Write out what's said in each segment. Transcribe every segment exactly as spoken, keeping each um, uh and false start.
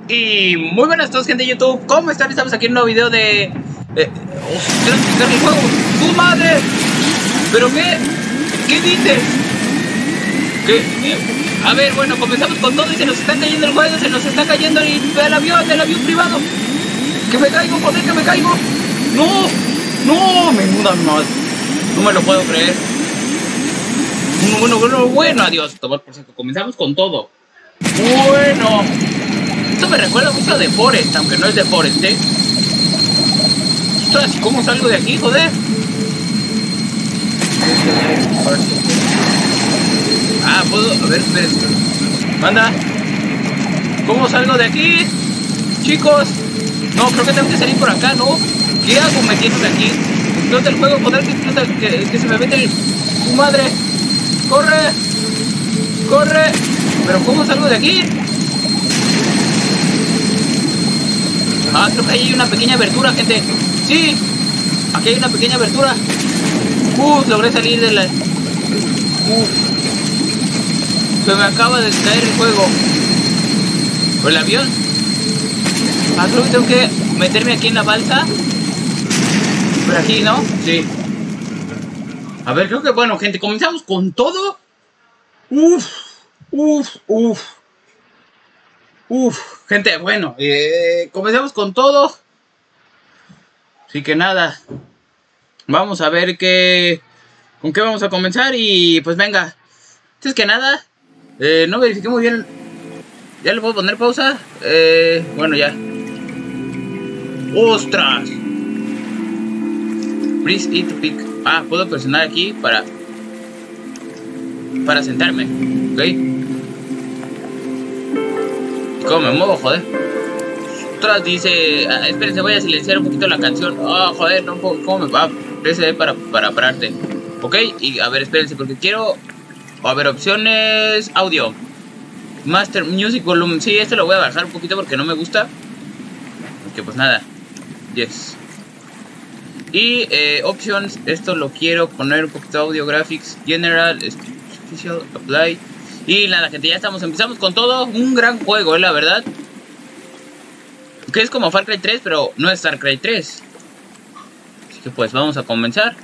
Y muy buenas a todos, gente de YouTube. ¿Cómo están? Estamos aquí en un nuevo video de... Eh, ¡Ostras, quitar el juego! ¡Tu madre! ¿Pero qué? ¿Qué dices? ¿Qué? A ver, bueno, comenzamos con todo y se nos está cayendo el juego. Se nos está cayendo el, el avión, el avión privado. ¡Que me caigo, joder, que me caigo! ¡No! ¡No! ¡Me mudan más! No me lo puedo creer. Bueno, bueno, bueno, bueno, adiós. Tomar por saco. Comenzamos con todo. Bueno. Esto me recuerda mucho a The Forest, aunque no es The Forest, ¿eh? Ostras, ¿cómo salgo de aquí, joder? Ah, puedo... A ver, espera. Manda. ¿Cómo salgo de aquí? Chicos. No, creo que tengo que salir por acá, ¿no? ¿Qué hago metiéndome aquí? Explota el juego, joder, que explota, que, que se me mete el... ¡Tu madre! ¡Corre! ¡Corre! ¿Pero cómo salgo de aquí? Ah, creo que ahí hay una pequeña abertura, gente. ¡Sí! Aquí hay una pequeña abertura. Uf, logré salir de la... Uf. Se me acaba de caer el juego. ¿O el avión? Ah, creo que tengo que meterme aquí en la balsa. Por aquí, ¿no? Sí. A ver, creo que, bueno, gente, comenzamos con todo. Uf, uf, uf. Uf, gente, bueno, eh, comenzamos con todo. Así que nada. Vamos a ver qué... con qué vamos a comenzar y pues venga. Antes que nada, eh, no verifiqué muy bien. ¿Ya le puedo poner pausa? Eh, bueno, ya. ¡Ostras! Press E to pick. Ah, puedo presionar aquí para... para sentarme. ¿Ok? ¿Cómo me muevo, joder? Ostras, dice... Ah, espérense, voy a silenciar un poquito la canción. Ah, oh, joder, no puedo... ¿Cómo me va? Prese para, para pararte. Ok, y a ver, espérense, porque quiero... A ver, opciones... Audio. Master Music Volume. Sí, esto lo voy a bajar un poquito porque no me gusta. Porque pues nada. Yes. Y eh, options, esto lo quiero poner un poquito audio, graphics, general, special, apply. Y nada, gente, ya estamos, empezamos con todo. Un gran juego, eh, la verdad. Que es como Far Cry tres, pero no es Far Cry tres. Así que pues vamos a comenzar.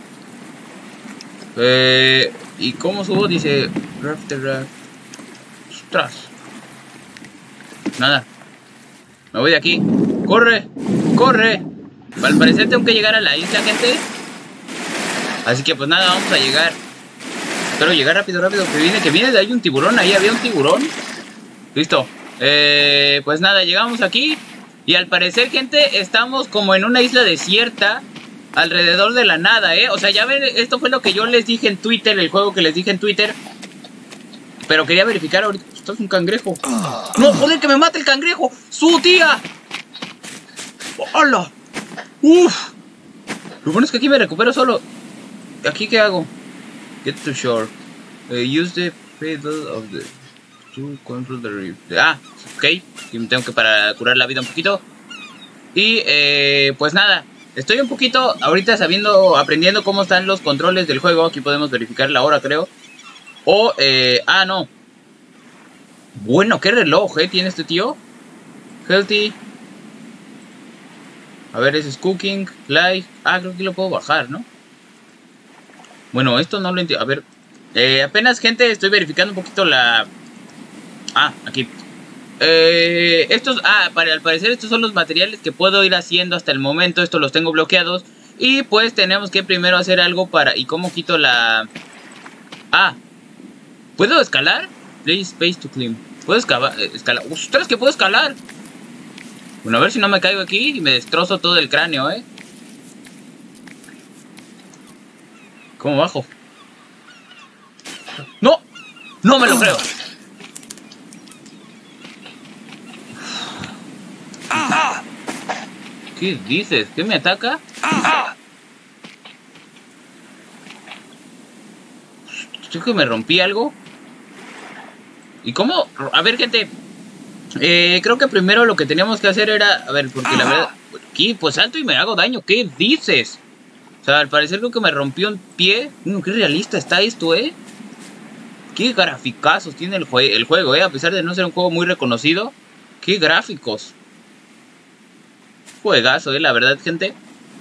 Eh, ¿Y cómo subo? Dice Raft the Raft. Ostras. Nada. Me voy de aquí. ¡Corre! ¡Corre! Al parecer tengo que llegar a la isla, gente. Así que pues nada, vamos a llegar. Espero llegar rápido, rápido. Que viene, que viene de ahí un tiburón. Ahí había un tiburón. Listo. Eh, pues nada, llegamos aquí. Y al parecer, gente, estamos como en una isla desierta. Alrededor de la nada, ¿eh? O sea, ya ven, esto fue lo que yo les dije en Twitter. El juego que les dije en Twitter. Pero quería verificar ahorita. Esto es un cangrejo. ¡No, joder, que me mate el cangrejo! ¡Su tía! ¡Hola! ¡Uf! Lo bueno es que aquí me recupero solo. ¿Aquí qué hago? Get to shore. Uh, use the pedal of the... to control the reef. Ah, ok. Y me tengo que para curar la vida un poquito. Y eh, pues nada. Estoy un poquito ahorita sabiendo, aprendiendo cómo están los controles del juego. Aquí podemos verificar la hora, creo. O, eh... ah, no. Bueno, qué reloj, ¿eh? ¿Tiene este tío? Healthy. A ver, ese es cooking, life. Ah, creo que lo puedo bajar, ¿no? Bueno, esto no lo entiendo. A ver. Eh, apenas, gente, estoy verificando un poquito la... Ah, aquí. Eh, estos... Ah, para, al parecer estos son los materiales que puedo ir haciendo hasta el momento. Estos los tengo bloqueados. Y pues tenemos que primero hacer algo para... ¿Y cómo quito la...? Ah. ¿Puedo escalar? Play space to climb. ¿Puedo escalar? escalar? ¡Ostras, que puedo escalar! Bueno, a ver si no me caigo aquí y me destrozo todo el cráneo, ¿eh? ¿Cómo bajo? ¡No! ¡No me lo creo! ¿Qué dices? ¿Qué me ataca? ¿Creo que me rompí algo? ¿Y cómo? A ver, gente... Eh, creo que primero lo que teníamos que hacer era... A ver, porque la verdad... Aquí, pues salto y me hago daño. ¿Qué dices? O sea, al parecer creo que me rompió un pie. No, qué realista está esto, ¿eh? Qué graficazos tiene el, jue el juego, ¿eh? A pesar de no ser un juego muy reconocido. Qué gráficos. Juegazo, eh, la verdad, gente.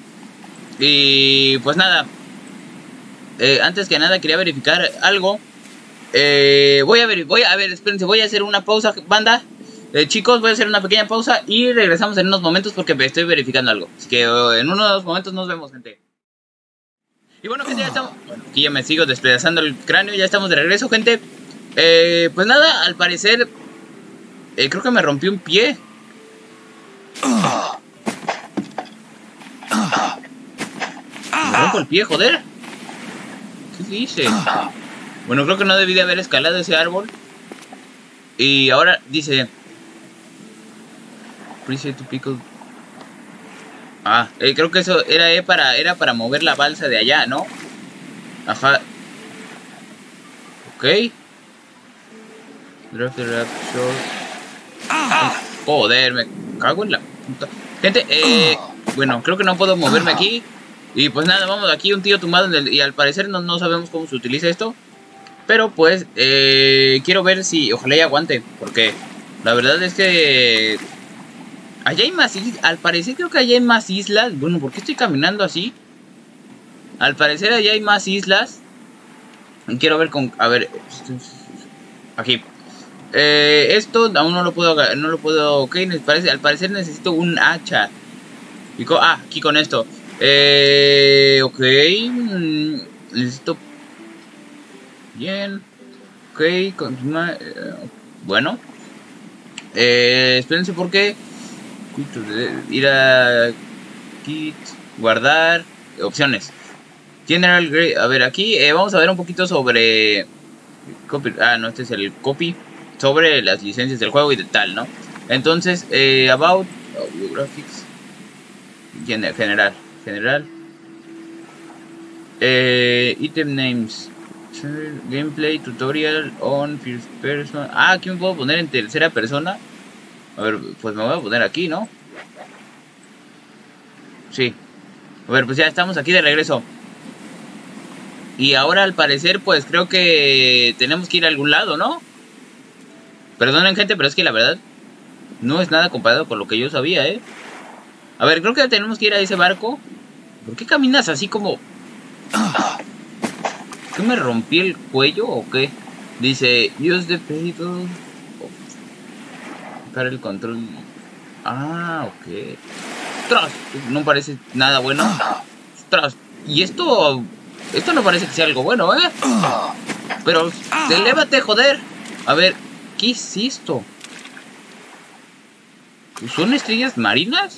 Y pues nada. Eh, antes que nada quería verificar algo. Eh, voy a ver, voy a ver, espérense, voy a hacer una pausa, banda. Eh, chicos, voy a hacer una pequeña pausa y regresamos en unos momentos porque me estoy verificando algo. Así que uh, en unos momentos nos vemos, gente. Y bueno, gente, ya estamos... Bueno, aquí ya me sigo despedazando el cráneo, ya estamos de regreso, gente. Eh, pues nada, al parecer... Eh, creo que me rompí un pie. Me rompo el pie, joder. ¿Qué dice? Bueno, creo que no debí de haber escalado ese árbol. Y ahora dice... Appreciate to pickle. Ah, eh, creo que eso era, eh, para, era para mover la balsa de allá, ¿no? Ajá. Ok. Draft the rap short. Joder, me cago en la puta. Gente, eh... bueno, creo que no puedo moverme aquí. Y pues nada, vamos aquí, un tío tumbado en el, y al parecer no, no sabemos cómo se utiliza esto. Pero pues, eh, quiero ver si... Ojalá y aguante, porque la verdad es que... Allá hay más islas, al parecer creo que allá hay más islas. Bueno, ¿por qué estoy caminando así? Al parecer allá hay más islas. Quiero ver con... A ver... Aquí. Eh, esto aún no lo puedo... No lo puedo... Ok, parece, al parecer necesito un hacha. Y con, ah, aquí con esto. Eh, ok. Necesito... Bien. Ok, continúa. Eh, bueno. Eh, espérense porque... Ir a... Kit. Guardar. Opciones. General Grade. A ver, aquí eh, vamos a ver un poquito sobre... Copy, ah, no, este es el copy. Sobre las licencias del juego y de tal, ¿no? Entonces, eh, about... Oh, biographics. General. General. Eh, item names. Gameplay, tutorial on first person. Ah, aquí me puedo poner en tercera persona. A ver, pues me voy a poner aquí, ¿no? Sí. A ver, pues ya estamos aquí de regreso. Y ahora al parecer, pues creo que tenemos que ir a algún lado, ¿no? Perdonen, gente, pero es que la verdad no es nada comparado con lo que yo sabía, ¿eh? A ver, creo que tenemos que ir a ese barco. ¿Por qué caminas así como...? ¿Qué me rompí el cuello o qué? Dice, use the pedal. Para el control. Ah, ok. Ostras, no parece nada bueno. Ostras, y esto... Esto no parece que sea algo bueno, ¿eh? Pero, elévate, joder. A ver, ¿qué es esto? ¿Son estrellas marinas?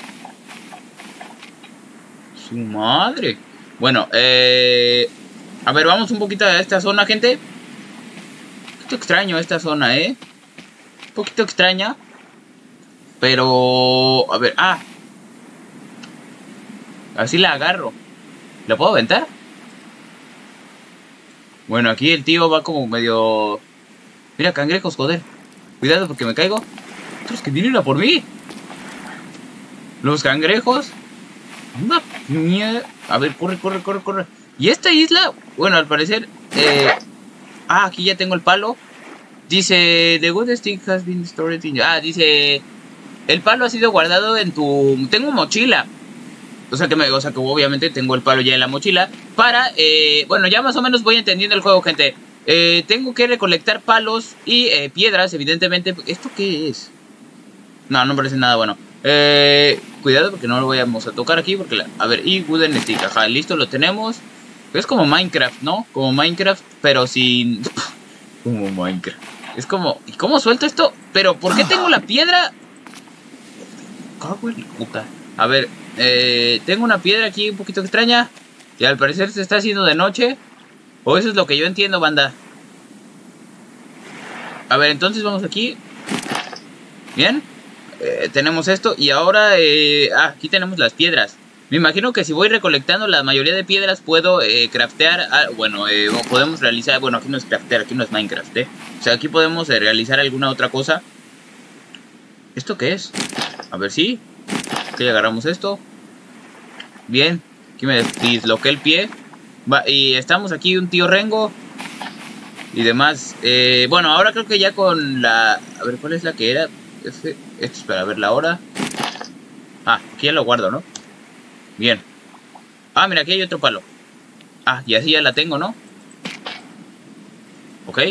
Su madre. Bueno, eh... a ver, vamos un poquito a esta zona, gente. Un poquito extraño esta zona, ¿eh? Un poquito extraña. Pero... A ver, ah. Así la agarro. ¿La puedo aventar? Bueno, aquí el tío va como medio... Mira, cangrejos, joder. Cuidado porque me caigo. Otros que vienen a por mí. Los cangrejos. Una mierda. A ver, corre, corre, corre, corre. Y esta isla, bueno, al parecer... Eh... Ah, aquí ya tengo el palo. Dice... The good stick has been stored in... Ah, dice... El palo ha sido guardado en tu... Tengo mochila. O sea que, me, o sea que obviamente tengo el palo ya en la mochila. Para, eh, bueno, ya más o menos voy entendiendo el juego, gente. Eh, tengo que recolectar palos y eh, piedras, evidentemente. ¿Esto qué es? No, no parece nada bueno. Eh, cuidado porque no lo vayamos a tocar aquí. Porque la, a ver, y wooden stick. Ajá, listo, lo tenemos. Es como Minecraft, ¿no? Como Minecraft, pero sin... como Minecraft. Es como... ¿Y cómo suelto esto? Pero, ¿por qué tengo la piedra? Cago en la puta. A ver... Eh, tengo una piedra aquí un poquito extraña. Y al parecer se está haciendo de noche. O eso es lo que yo entiendo, banda. A ver, entonces vamos aquí. Bien, eh, tenemos esto. Y ahora, eh, ah, aquí tenemos las piedras. Me imagino que si voy recolectando la mayoría de piedras puedo eh, craftear, ah, bueno, eh, podemos realizar, bueno, aquí no es craftear, aquí no es Minecraft, eh. O sea, aquí podemos eh, realizar alguna otra cosa. ¿Esto qué es? A ver si... Aquí agarramos esto. Bien. Aquí me disloqué el pie. Va, y estamos aquí un tío Rengo. Y demás. Eh, bueno, ahora creo que ya con la... A ver, ¿cuál es la que era? F, Esto es para ver la hora. Ah, aquí ya lo guardo, ¿no? Bien. Ah, mira, aquí hay otro palo. Ah, y así ya la tengo, ¿no? Ok.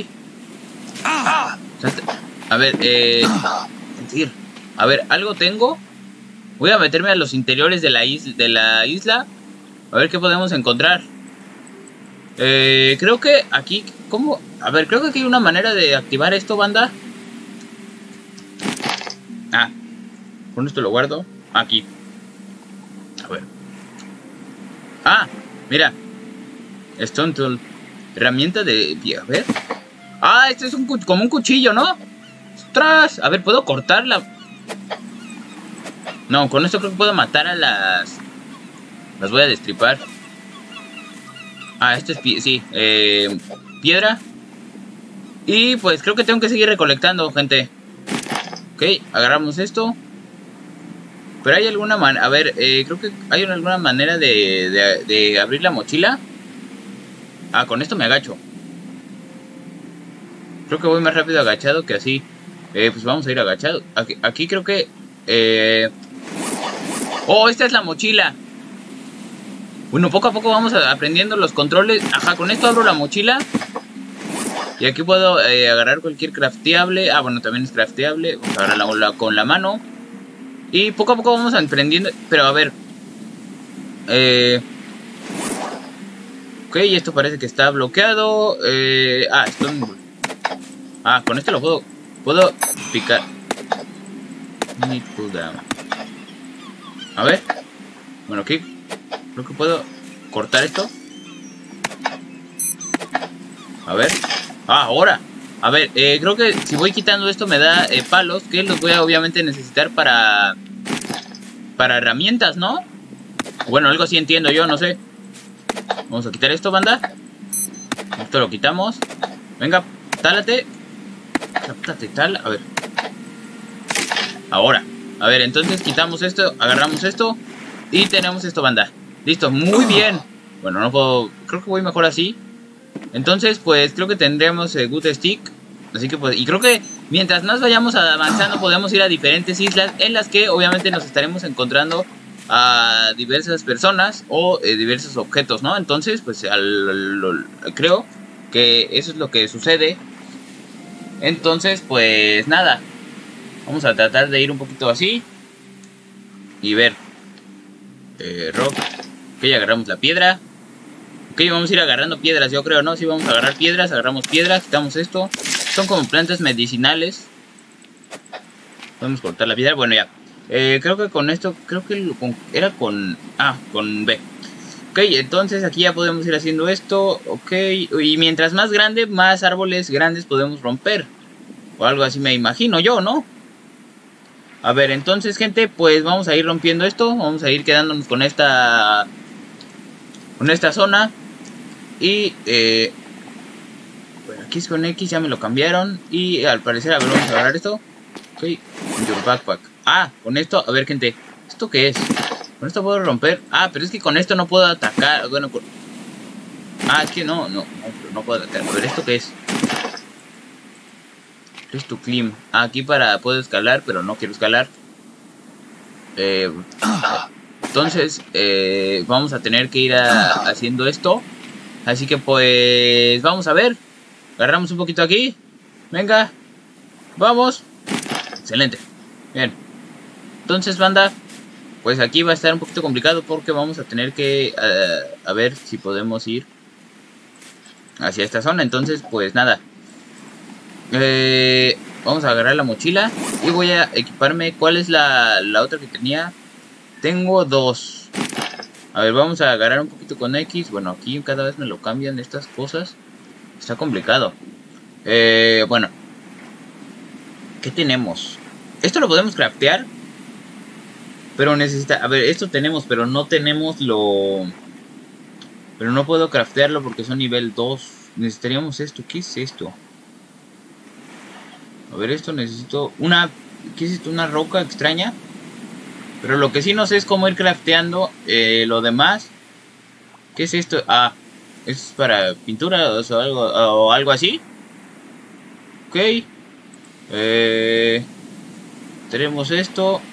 A ver, eh... sentir. A ver, algo tengo. Voy a meterme a los interiores de la isla, de la isla. A ver qué podemos encontrar. Eh, creo que aquí... ¿Cómo? A ver, creo que aquí hay una manera de activar esto, banda. Ah, con esto lo guardo. Aquí. A ver. Ah, mira. Stone Tool. Herramienta de... A ver. Ah, este es un como un cuchillo, ¿no? ¡Ostras! A ver, ¿puedo cortarla? No, con esto creo que puedo matar a las... Las voy a destripar. Ah, este es... Sí, eh... piedra. Y pues creo que tengo que seguir recolectando, gente. Ok, agarramos esto. Pero hay alguna manera... A ver, eh, creo que hay alguna manera de, de, de abrir la mochila. Ah, con esto me agacho. Creo que voy más rápido agachado que así. Eh, pues vamos a ir agachado. Aquí, aquí creo que... Eh... Oh, esta es la mochila. Bueno, poco a poco vamos aprendiendo los controles. Ajá, con esto abro la mochila. Y aquí puedo eh, agarrar cualquier crafteable. Ah, bueno, también es crafteable. Vamos a agarrarla con la mano. Y poco a poco vamos aprendiendo. Pero a ver. Eh... Ok, esto parece que está bloqueado. Eh... Ah, esto... Ah, con esto lo puedo... Puedo picar. A ver. Bueno, aquí creo que puedo cortar esto. A ver. Ah, ahora. A ver, eh, creo que si voy quitando esto me da eh, palos. Que los voy a obviamente necesitar para... Para herramientas, ¿no? Bueno, algo así entiendo yo, no sé. Vamos a quitar esto, banda. Esto lo quitamos. Venga, tálate. Tálate, tal. A ver. Ahora. A ver, entonces quitamos esto. Agarramos esto. Y tenemos esto, banda. Listo, muy bien. Bueno, no puedo... Creo que voy mejor así. Entonces, pues creo que tendremos el Good Stick. Así que pues... Y creo que mientras más vayamos avanzando podemos ir a diferentes islas. En las que obviamente nos estaremos encontrando a diversas personas o eh, diversos objetos, ¿no? Entonces, pues al, al, al, creo que eso es lo que sucede. Entonces, pues nada. Vamos a tratar de ir un poquito así. Y ver. Eh, rock. Ok, agarramos la piedra. Ok, vamos a ir agarrando piedras, yo creo, ¿no? Si sí, vamos a agarrar piedras, agarramos piedras, quitamos esto. Son como plantas medicinales. Podemos cortar la piedra, bueno ya. Eh, creo que con esto, creo que lo, con, era con... Ah, con B. Ok, entonces aquí ya podemos ir haciendo esto. Ok, y mientras más grande, más árboles grandes podemos romper. O algo así me imagino yo, ¿no? A ver, entonces, gente, pues vamos a ir rompiendo esto. Vamos a ir quedándonos con esta... Con esta zona. Y, eh... bueno, aquí es con X, ya me lo cambiaron. Y al parecer, a ver, vamos a agarrar esto. Ok, your backpack. Ah, con esto, a ver, gente. ¿Esto qué es? ¿Con esto puedo romper? Ah, pero es que con esto no puedo atacar. Bueno, con... Ah, es que no, no, no, no puedo atacar. A ver, ¿esto qué es? Es tu climb. Ah, aquí para puedo escalar, pero no quiero escalar. Eh, entonces, eh, vamos a tener que ir a, haciendo esto. Así que pues, vamos a ver. Agarramos un poquito aquí. Venga. Vamos. Excelente. Bien. Entonces, banda, pues aquí va a estar un poquito complicado porque vamos a tener que uh, a ver si podemos ir hacia esta zona. Entonces, pues nada. Eh, vamos a agarrar la mochila y voy a equiparme. ¿Cuál es la, la otra que tenía? Tengo dos. A ver, vamos a agarrar un poquito con X. Bueno, aquí cada vez me lo cambian estas cosas. Está complicado. Eh, bueno. ¿Qué tenemos? Esto lo podemos craftear. Pero necesita... A ver, esto tenemos, pero no tenemos lo... Pero no puedo craftearlo porque son nivel dos. Necesitaríamos esto. ¿Qué es esto? A ver, esto necesito... Una... ¿Qué es esto? Una roca extraña. Pero lo que sí no sé es cómo ir crafteando eh, lo demás. ¿Qué es esto? Ah, es para pintura o algo, o algo así. Ok. Eh... Tenemos esto.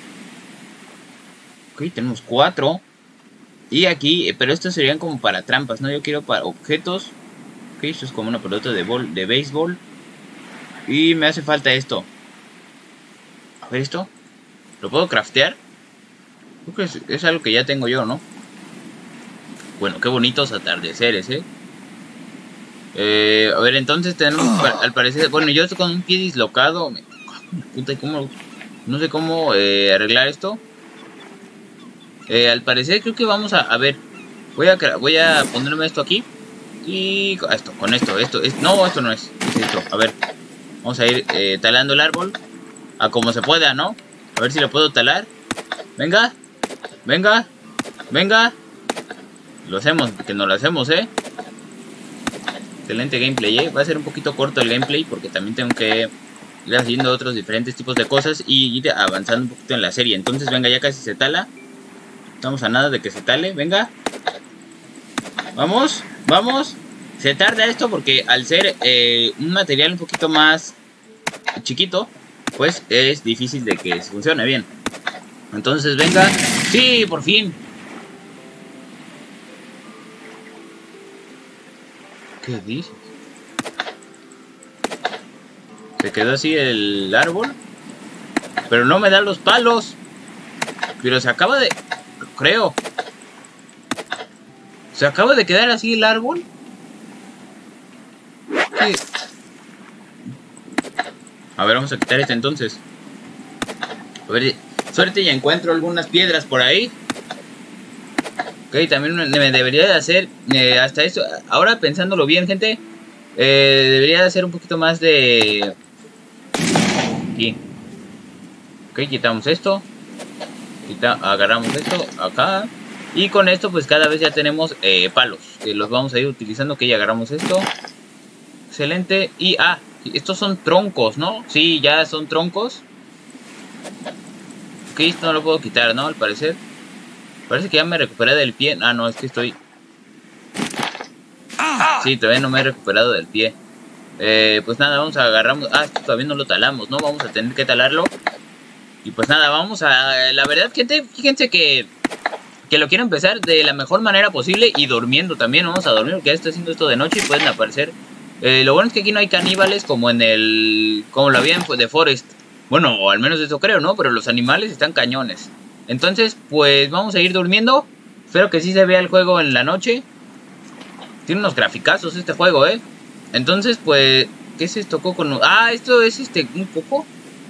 Ok, tenemos cuatro. Y aquí, pero estos serían como para trampas, ¿no? Yo quiero para objetos. Ok, esto es como una pelota de, bol, de béisbol. Y me hace falta esto. A ver esto. ¿Lo puedo craftear? Creo que es, es algo que ya tengo yo, ¿no? Bueno, qué bonitos atardeceres, ¿eh? Eh, a ver, entonces tenemos, al parecer... Bueno, yo estoy con un pie dislocado. Me, puta, ¿cómo? No sé cómo eh, arreglar esto. Eh, al parecer creo que vamos a... A ver, voy a, voy a ponerme esto aquí. Y... Esto, con esto, esto... Es, no, esto no es. Es esto, a ver. Vamos a ir eh, talando el árbol. A como se pueda, ¿no? A ver si lo puedo talar. Venga. Venga. Venga. Lo hacemos, que no lo hacemos, ¿eh? Excelente gameplay, ¿eh? Va a ser un poquito corto el gameplay porque también tengo que ir haciendo otros diferentes tipos de cosas y ir avanzando un poquito en la serie. Entonces, venga, ya casi se tala. Estamos a nada de que se tale, venga. Vamos, vamos. Se tarda esto porque al ser eh, un material un poquito más chiquito, pues es difícil de que funcione bien. Entonces, venga. ¡Sí, por fin! ¿Qué dices? Se quedó así el árbol. Pero no me dan los palos. Pero se acaba de... Creo. Se acaba de quedar así el árbol. ¿Qué? A ver, vamos a quitar este entonces. A ver, suerte y encuentro algunas piedras por ahí. Ok, también me debería de hacer eh, hasta esto. Ahora pensándolo bien, gente, eh, debería de hacer un poquito más de... Aquí. Ok, quitamos esto. Quita, agarramos esto acá. Y con esto pues cada vez ya tenemos eh, palos. Que los vamos a ir utilizando. Ok, ya agarramos esto. Excelente. Y ah, estos son troncos, ¿no? Sí, ya son troncos. Ok, esto no lo puedo quitar, ¿no? Al parecer. Parece que ya me recuperé del pie. Ah, no, es que estoy... Sí, todavía no me he recuperado del pie. Eh, pues nada, vamos a agarramos... Ah, esto todavía no lo talamos, ¿no? Vamos a tener que talarlo. Y pues nada, vamos a... La verdad, gente, fíjense que... Que lo quiero empezar de la mejor manera posible. Y durmiendo también, vamos a dormir. Porque ya estoy haciendo esto de noche y pueden aparecer... Eh, lo bueno es que aquí no hay caníbales como en el... Como lo había en The Forest. Bueno, o al menos eso creo, ¿no? Pero los animales están cañones. Entonces, pues vamos a ir durmiendo. Espero que sí se vea el juego en la noche. Tiene unos graficazos este juego, ¿eh? Entonces, pues... ¿Qué es esto, Coco? Ah, esto es este... ¿Un coco?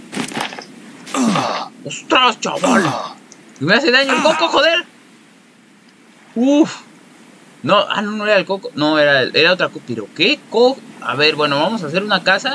¡Ostras, chaval! Me hace daño el coco, joder. Uf. No, ah, no, no era el coco. No, era, era otra cosa. ¿Pero qué? Co a ver, bueno, vamos a hacer una casa.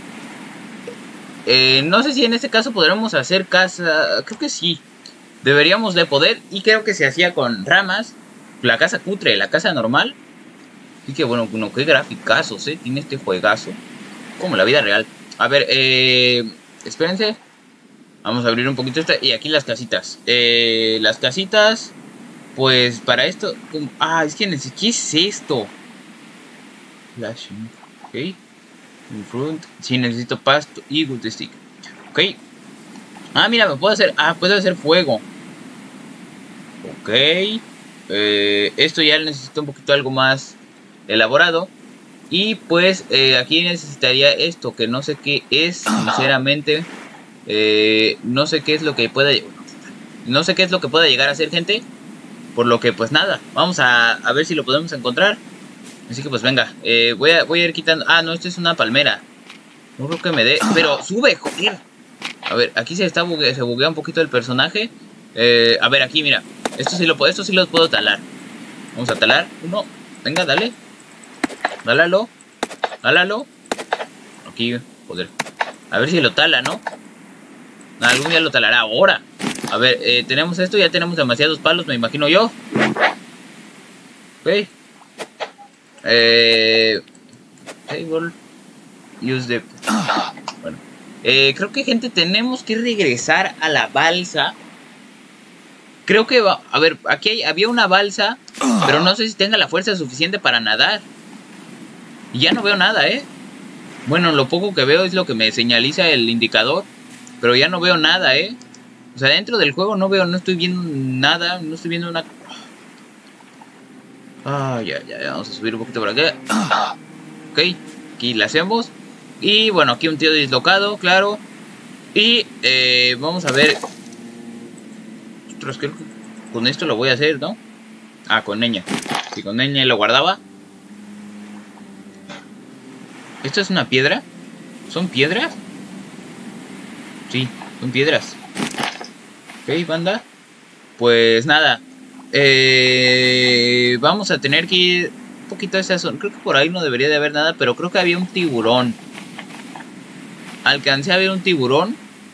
Eh, no sé si en este caso podremos hacer casa... Creo que sí. Deberíamos de poder. Y creo que se hacía con ramas. La casa cutre, la casa normal. Así que bueno, bueno, qué graficazos, ¿eh? Tiene este juegazo. Como la vida real. A ver, eh... espérense. Vamos a abrir un poquito esta. Y aquí las casitas. Eh... Las casitas... Pues para esto... Ah, es que necesito... ¿Qué es esto? Flashing. Ok. In front. Sí, necesito pasto y wood stick. Ok. Ah, mira, me puedo hacer... Ah, puedo hacer fuego. Ok. Eh, esto ya necesito un poquito algo más elaborado. Y pues eh, aquí necesitaría esto, que no sé qué es, sinceramente. Eh, no sé qué es lo que pueda... No sé qué es lo que pueda llegar a ser, gente. Por lo que pues nada, vamos a, a ver si lo podemos encontrar. Así que pues venga, eh, voy, a, voy a ir quitando... Ah, no, esto es una palmera. No creo que me dé... Pero sube, joder. A ver, aquí se está bugue... se buguea un poquito el personaje. Eh, a ver, aquí, mira. Esto sí, lo, esto sí lo puedo talar. Vamos a talar. Uno. Venga, dale. Dálalo. Dálalo. Aquí, joder. A ver si lo tala, ¿no? Algún día lo talará ahora. A ver, eh, tenemos esto. Ya tenemos demasiados palos, me imagino yo. Ok. Eh... Table. Use the... Bueno. Eh, creo que, gente, tenemos que regresar a la balsa. Creo que va... A ver, aquí hay, había una balsa, pero no sé si tenga la fuerza suficiente para nadar. Y ya no veo nada, ¿eh? Bueno, lo poco que veo es lo que me señaliza el indicador. Pero ya no veo nada, ¿eh? O sea, dentro del juego no veo, no estoy viendo nada. No estoy viendo una... Ah, ya, ya, ya. Vamos a subir un poquito por acá. Ok, aquí la hacemos. Y bueno, aquí un tío dislocado, claro. Y eh, vamos a ver. Ostras, creo que con esto lo voy a hacer, ¿no? Ah, con Neña. Si con Neña lo guardaba. ¿Esto es una piedra? ¿Son piedras? Sí, son piedras. Ok, banda. Pues nada. Eh, vamos a tener que ir un poquito a esa zona. Creo que por ahí no debería de haber nada, pero creo que había un tiburón. Alcancé a ver un tiburón.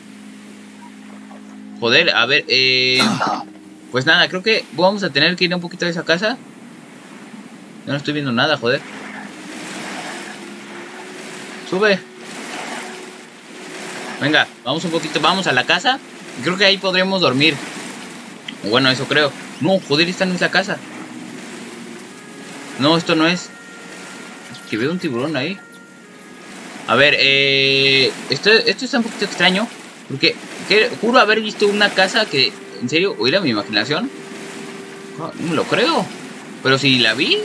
Joder, a ver, eh... pues nada, creo que vamos a tener que ir un poquito a esa casa. Yo no estoy viendo nada, joder. Sube. Venga, vamos un poquito, vamos a la casa. Creo que ahí podremos dormir. Bueno, eso creo. No, joder, esta no es la casa. No, esto no es. Es que veo un tiburón ahí. A ver, eh... Esto, esto está un poquito extraño. Porque que, juro haber visto una casa que... ¿En serio? ¿O era mi imaginación? No, no me lo creo. Pero si la vi.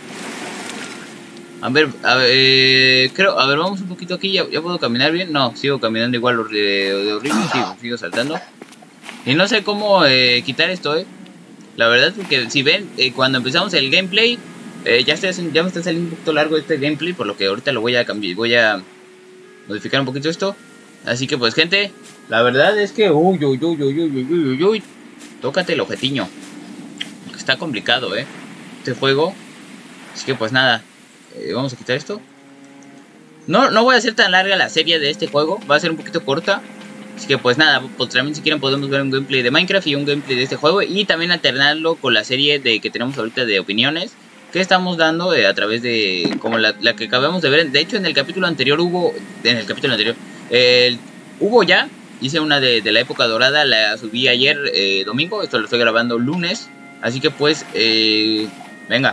A ver, a ver, eh, creo, a ver, vamos un poquito aquí, ¿ya, ya puedo caminar bien? No, sigo caminando igual de, de horrible, sigo, sigo saltando. Y no sé cómo eh, quitar esto, eh. La verdad es que si ven, eh, cuando empezamos el gameplay, eh, ya, está, ya me está saliendo un poquito largo este gameplay, por lo que ahorita lo voy a cambiar, voy a modificar un poquito esto. Así que pues gente, la verdad es que, uy, uy, uy, uy, uy, uy, uy, uy, tócate el objetiño. Está complicado, eh, este juego. Así que pues nada. Eh, vamos a quitar esto. No, no voy a hacer tan larga la serie de este juego. Va a ser un poquito corta. Así que pues nada, pues también si quieren podemos ver un gameplay de Minecraft y un gameplay de este juego. Y también alternarlo con la serie de que tenemos ahorita de opiniones que estamos dando eh, a través de como la, la que acabamos de ver. De hecho en el capítulo anterior hubo... En el capítulo anterior eh, hubo ya. Hice una de, de la época dorada. La subí ayer eh, domingo. Esto lo estoy grabando lunes. Así que pues eh, venga.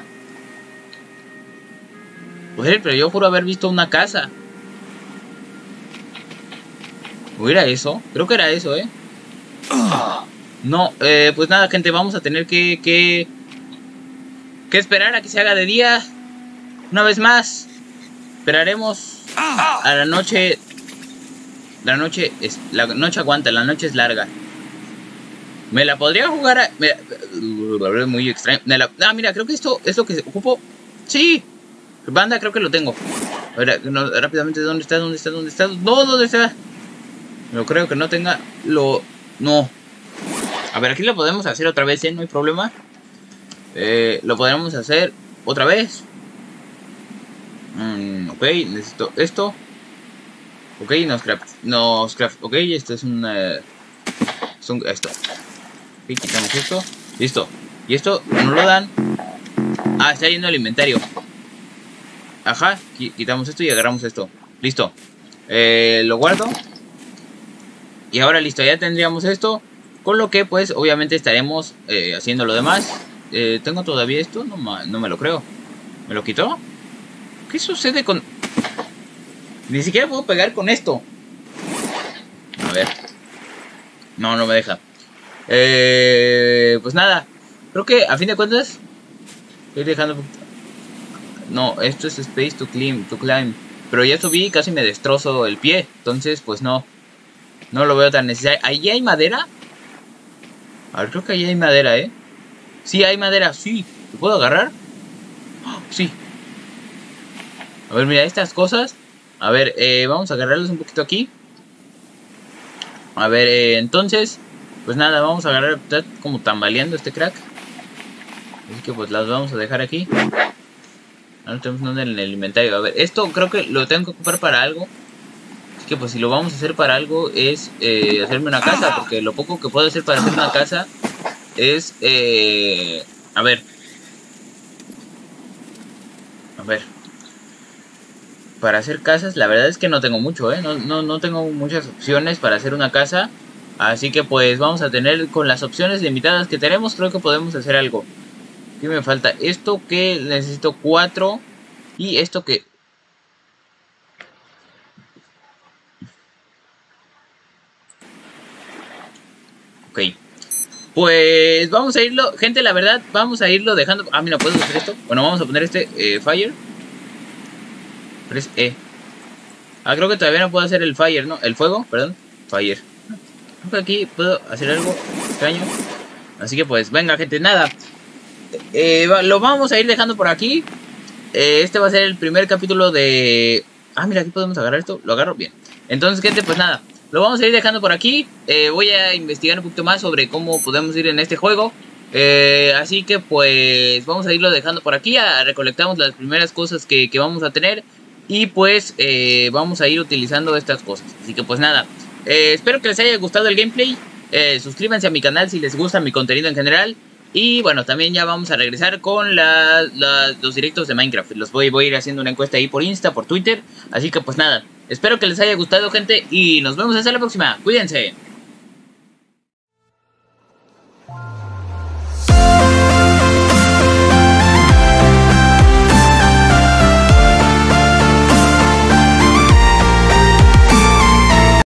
Joder, pero yo juro haber visto una casa. ¿O era eso? Creo que era eso, ¿eh? No, eh, pues nada, gente, vamos a tener que, que... Que esperar a que se haga de día. Una vez más. Esperaremos a la noche. La noche es... La noche aguanta, la noche es larga. Me la podría jugar a... Me, muy extraño. Me la, ah, mira, creo que esto es lo que ocupo. Sí. Banda, creo que lo tengo. A ver, no, rápidamente, ¿dónde está? ¿Dónde está? ¿Dónde está? No, ¿dónde está? No creo que no tenga lo... No. A ver, aquí lo podemos hacer otra vez, ¿eh? No hay problema. Eh, lo podemos hacer otra vez. Mm, ok, necesito esto. Ok, nos craft... Nos craft... Ok, esto es un... Uh, es un esto. Ok, quitamos esto. Listo. Y esto no lo dan. Ah, está yendo el inventario. Ajá, quitamos esto y agarramos esto. Listo. Eh, lo guardo. Y ahora listo, ya tendríamos esto. Con lo que pues obviamente estaremos eh, haciendo lo demás. eh, ¿Tengo todavía esto? No, no me lo creo. ¿Me lo quitó? ¿Qué sucede con...? Ni siquiera puedo pegar con esto. A ver. No, no me deja. Eh, pues nada. Creo que a fin de cuentas estoy dejando... No, esto es space to climb, to climb. Pero ya subí y casi me destrozo el pie. Entonces, pues no. No lo veo tan necesario. ¿Ahí hay madera? A ver, creo que ahí hay madera, ¿eh? Sí, hay madera, sí. ¿Lo puedo agarrar? ¡Oh, sí! A ver, mira, estas cosas. A ver, eh, vamos a agarrarlas un poquito aquí. A ver, eh, entonces... Pues nada, vamos a agarrar... Está como tambaleando este crack. Así que pues las vamos a dejar aquí. No tenemos nada en el inventario. A ver, esto creo que lo tengo que ocupar para algo. Así que pues si lo vamos a hacer para algo es eh, hacerme una casa. Porque lo poco que puedo hacer para hacer una casa es... Eh, a ver. A ver. Para hacer casas, la verdad es que no tengo mucho, ¿eh? No, no, no tengo muchas opciones para hacer una casa. Así que pues vamos a tener con las opciones limitadas que tenemos, creo que podemos hacer algo. ¿Qué me falta? Esto que necesito cuatro. Y esto que... Ok. Pues vamos a irlo, gente, la verdad, vamos a irlo dejando. Ah, mira, ¿puedo hacer esto? Bueno, vamos a poner este, eh, Fire. Press E. Ah, creo que todavía no puedo hacer el Fire, ¿no? El fuego, perdón. Fire. Creo que aquí puedo hacer algo extraño. Así que pues, venga, gente, nada. Eh, lo vamos a ir dejando por aquí. Eh, este va a ser el primer capítulo de... Ah, mira, aquí podemos agarrar esto. Lo agarro bien. Entonces, gente, pues nada. Lo vamos a ir dejando por aquí. Eh, voy a investigar un poquito más sobre cómo podemos ir en este juego. Eh, así que pues vamos a irlo dejando por aquí. A, recolectamos las primeras cosas que, que vamos a tener. Y pues eh, vamos a ir utilizando estas cosas. Así que pues nada. Eh, espero que les haya gustado el gameplay. Eh, suscríbanse a mi canal si les gusta mi contenido en general. Y bueno, también ya vamos a regresar con la, la, los directos de Minecraft. Los voy, voy a ir haciendo una encuesta ahí por Insta, por Twitter. Así que pues nada. Espero que les haya gustado, gente. Y nos vemos hasta la próxima. Cuídense.